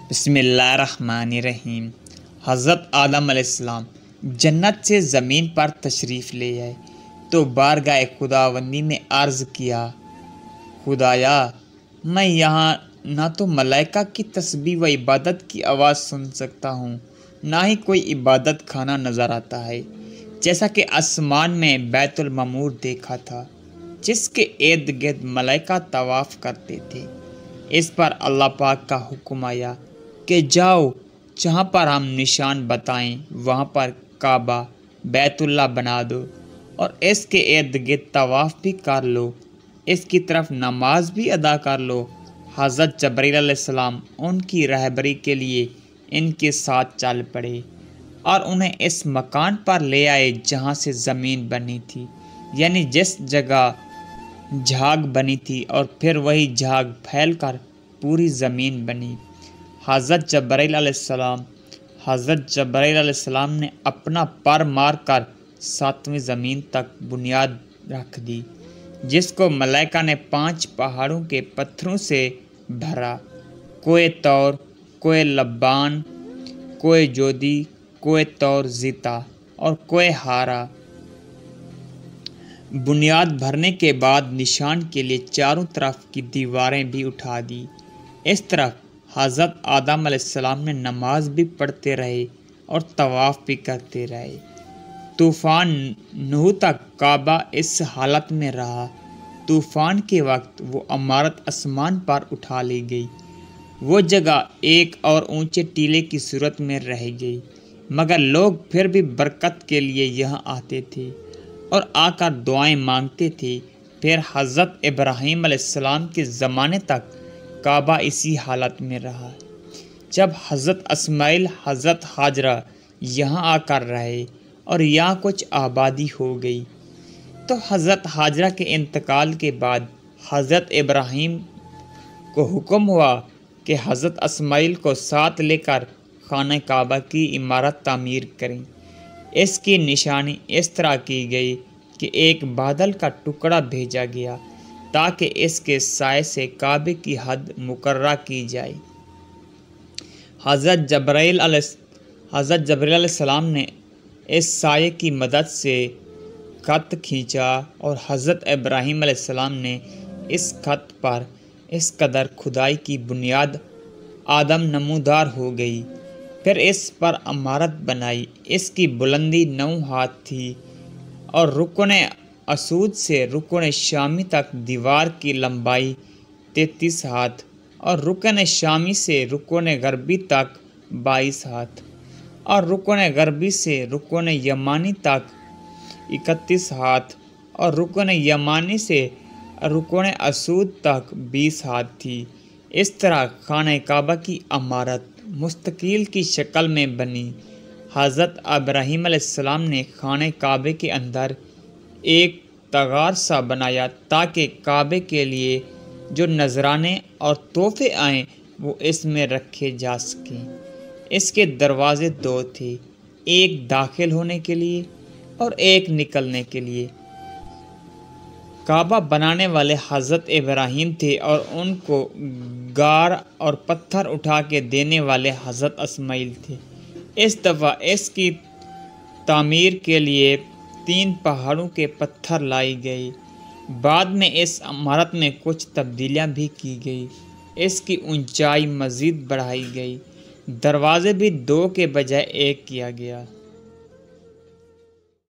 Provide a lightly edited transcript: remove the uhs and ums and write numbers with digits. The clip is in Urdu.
بسم اللہ الرحمن الرحیم۔ حضرت آدم علیہ السلام جنت سے زمین پر تشریف لے آئے تو بارگاہ خداوندی میں عرض کیا، خدایا میں یہاں نہ تو ملائکہ کی تسبیح و عبادت کی آواز سن سکتا ہوں، نہ ہی کوئی عبادت خانہ نظر آتا ہے، جیسا کہ آسمان میں بیت المعمور دیکھا تھا جس کے ارد گرد ملائکہ طواف کرتے تھے۔ اس پر اللہ پاک کا حکم آیا کہ جاؤ، جہاں پر ہم نشان بتائیں وہاں پر کعبہ بیت اللہ بنا دو اور اس کے ارد گرد طواف بھی کر لو، اس کی طرف نماز بھی ادا کر لو۔ حضرت جبرائیل علیہ السلام ان کی رہبری کے لیے ان کے ساتھ چل پڑے اور انہیں اس مکان پر لے آئے جہاں سے زمین بنی تھی، یعنی جس جگہ جھاگ بنی تھی، اور پھر وہی جھاگ پھیل کر پوری زمین بنی۔ حضرت جبرائیل علیہ السلام نے اپنا پر مار کر 7ویں زمین تک بنیاد رکھ دی، جس کو ملائکہ نے 5 پہاڑوں کے پتھروں سے بھرا: کوہ طور، کوہ لبان، کوہ جودی، کوہ طور زیتا اور کوہ ہارا۔ بنیاد بھرنے کے بعد نشان کے لیے چاروں طرف کی دیواریں بھی اٹھا دی۔ اس طرف حضرت آدم علیہ السلام نے نماز بھی پڑھتے رہے اور طواف بھی کرتے رہے۔ طوفان نوح تک کعبہ اس حالت میں رہا۔ طوفان کے وقت وہ عمارت آسمان پر اٹھا لی گئی۔ وہ جگہ ایک اور اونچے ٹیلے کی صورت میں رہ گئی، مگر لوگ پھر بھی برکت کے لیے یہاں آتے تھے اور آ کر دعائیں مانگتے تھے۔ پھر حضرت ابراہیم علیہ السلام کے زمانے تک کعبہ اسی حالت میں رہا۔ جب حضرت اسماعیل حضرت ہاجرہ یہاں آ کر رہے اور یہاں کچھ آبادی ہو گئی تو حضرت ہاجرہ کے انتقال کے بعد حضرت ابراہیم کو حکم ہوا کہ حضرت اسماعیل کو ساتھ لے کر خانہ کعبہ کی عمارت تعمیر کریں۔ اس کی نشانی اس طرح کی گئی کہ ایک بادل کا ٹکڑا بھیجا گیا تاکہ اس کے سائے سے کعبے کی حد مقررہ کی جائے۔ حضرت جبرائیل علیہ السلام نے اس سائے کی مدد سے خط کھینچا اور حضرت ابراہیم علیہ السلام نے اس خط پر اس قدر کھدائی کی بنیاد آدم نمودار ہو گئی۔ پھر اس پر عمارت بنائی۔ اس کی بلندی 9 ہاتھ تھی اور رکن اسود سے رکن شامی تک دیوار کی لمبائی 33 ہاتھ اور رکن شامی سے رکن غربی تک 22 ہاتھ اور رکن غربی سے رکن یمانی تک 31 ہاتھ اور رکن یمانی سے رکن اسود تک 20 ہاتھ تھی۔ اس طرح خانہ کعبہ کی عمارت مستطیل کی شکل میں بنی۔ حضرت ابراہیم علیہ السلام نے خانہ کعبے کے اندر ایک تغار سا بنایا تاکہ کعبے کے لیے جو نذرانے اور تحفے آئیں وہ اس میں رکھے جا سکیں۔ اس کے دروازے 2 تھے، ایک داخل ہونے کے لیے اور ایک نکلنے کے لیے۔ کعبہ بنانے والے حضرت ابراہیم تھے اور ان کو گار اور پتھر اٹھا کے دینے والے حضرت اسماعیل تھے۔ اس دفعہ اس کی تعمیر کے لیے 3 پہاڑوں کے پتھر لائی گئی۔ بعد میں اس عمارت میں کچھ تبدیلیاں بھی کی گئی۔ اس کی اونچائی مزید بڑھائی گئی۔ دروازے بھی 2 کے بجائے 1 کیا گیا۔